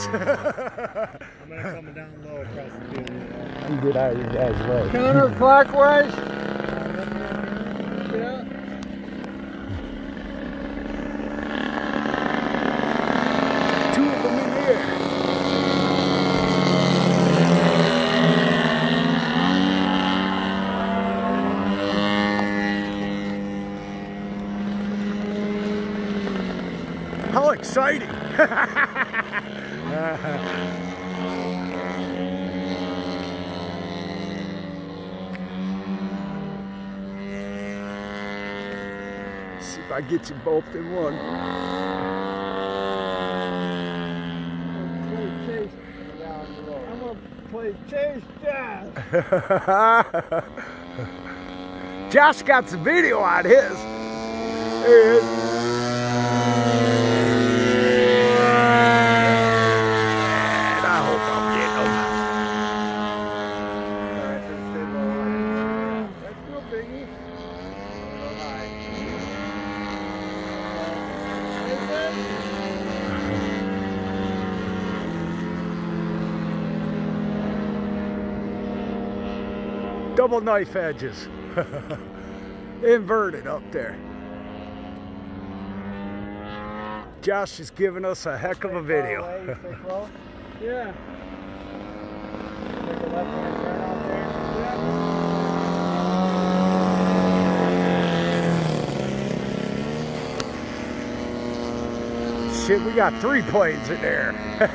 I'm gonna come down low across the field. You get out of your guys' way. Counterclockwise. Yeah. Two of them in the air. How exciting! See if I get you both in one. I'm gonna play Chase Josh. Josh got some video on his. There he is. Double knife edges. Inverted up there. Josh is giving us a heck of a video. Yeah. Make a left-hand turn out there. Yeah. Shit, we got 3 planes in there.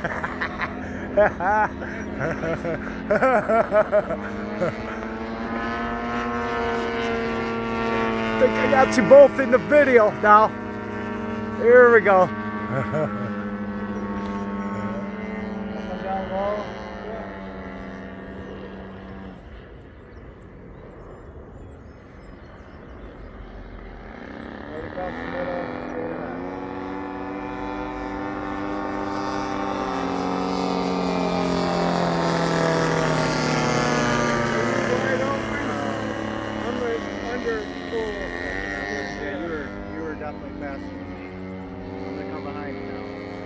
I think I got you both in the video now. Here we go. Come down low. Right across the middle. Definitely faster than me. I'm gonna come behind you now.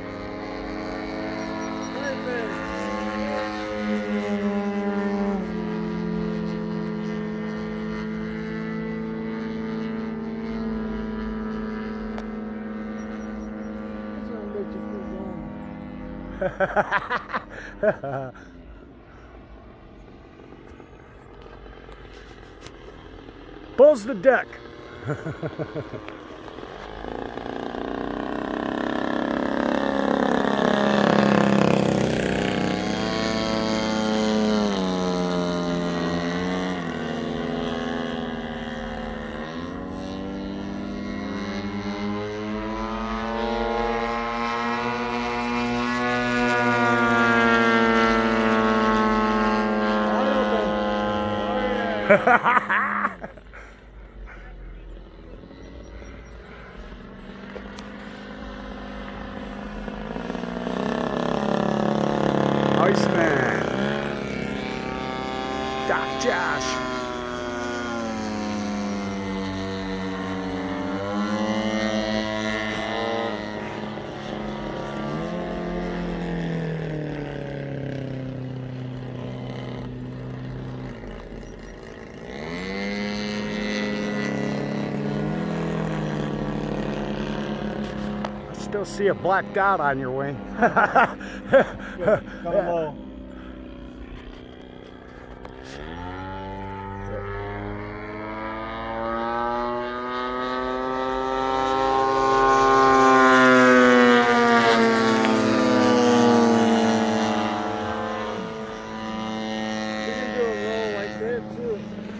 Buzz the deck. Iceman, Doc Josh. Still see a black dot on your wing. Come low. We can do a roll like that too.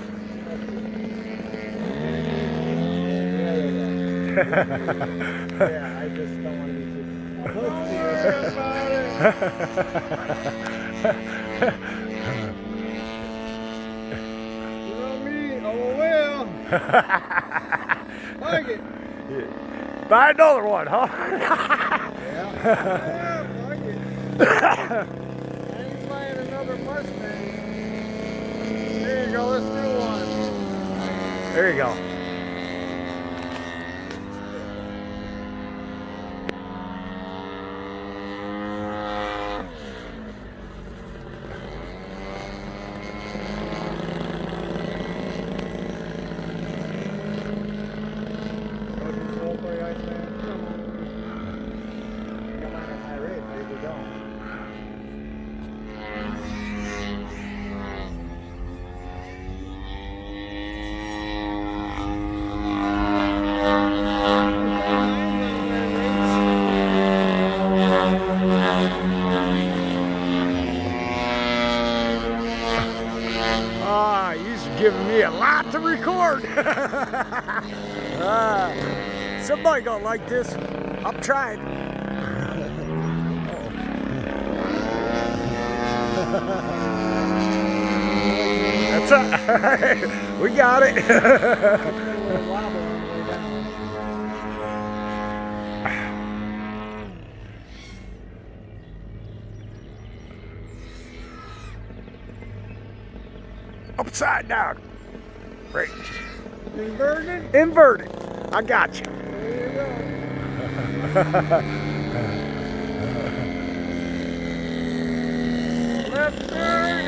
Yeah, I just don't want to be too. Let's hear about it. You know me, oh well. Like it. Buy another one, huh? Yeah, like it. I ain't buying another Mustang. There you go, let's do one. There you go. to record. Somebody gonna like this. I'm trying. That's it. We got it. Upside down. Right. Inverted? Inverted. I got you. There you go. Left turn.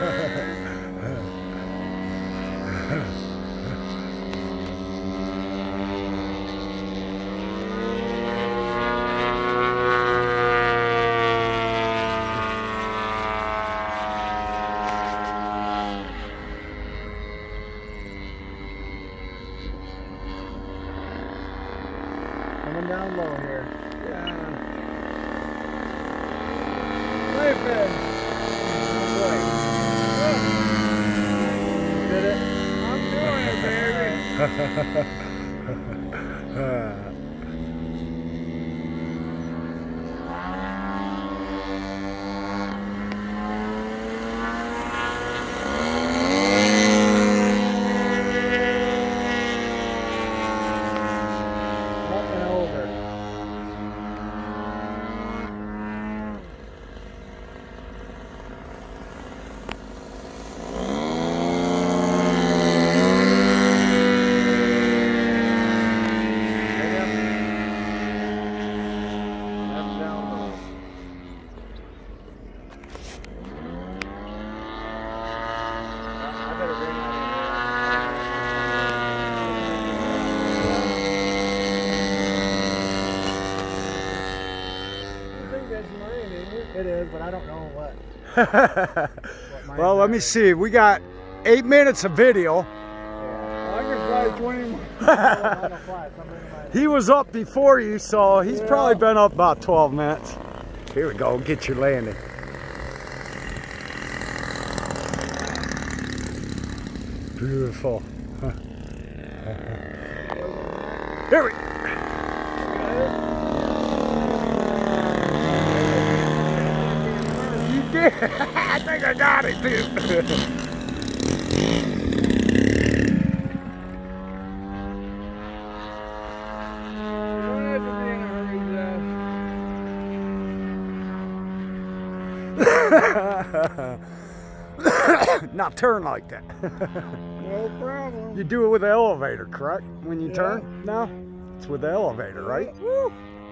Coming down low here. Yeah. Knife edge. Did it? I'm doing it, baby. It is, but I don't know what. Well, let me see. We got 8 minutes of video. Yeah. I can fly 20 more. He was up before you, so he's probably been up about 12 minutes. Here we go. Get your landing. Beautiful. Here we go. I think I got it, dude. Now turn like that. No problem. You do it with the elevator, correct? When you turn? No? It's with the elevator, right? Woo.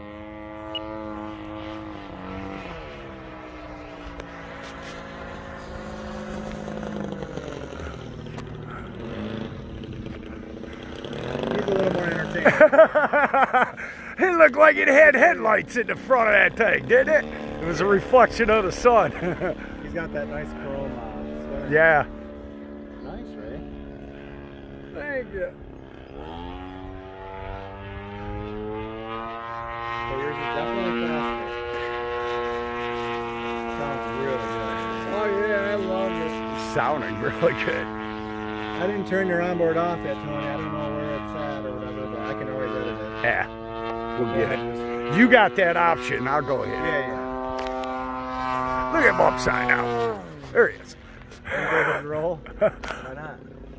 It looked like it had headlights in the front of that thing, didn't it? It was a reflection of the sun. He's got that nice chrome sweater. Yeah. Nice, Ray. Thank you. So yours is definitely faster. Sounds really good. Oh yeah, I love it. Sounding really good. I didn't turn your onboard off yet, Tony. I don't know where it's at or whatever, but I can always edit it. Yeah, we'll get it. You got that option. I'll go ahead. Yeah. Look at him upside down. There he is. Go ahead and roll. Why not?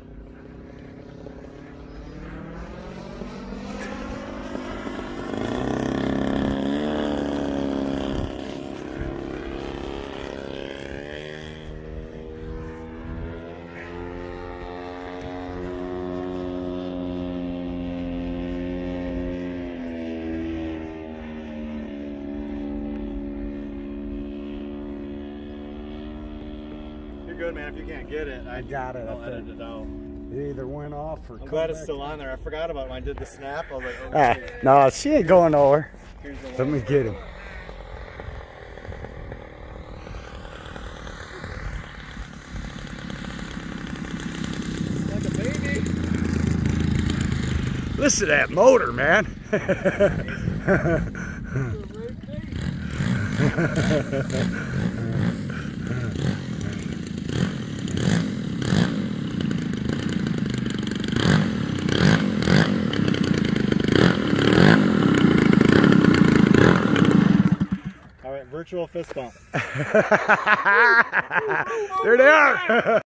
Good, man. If you can't get it, I got it. I'll edit it out. It either went off or I'm glad it's still on there. I forgot about it when I did the snap. I was like, oh, shit. No, she ain't going nowhere. Let me get him. Like a baby. Listen to that motor, man. right, virtual fist bump. There they are.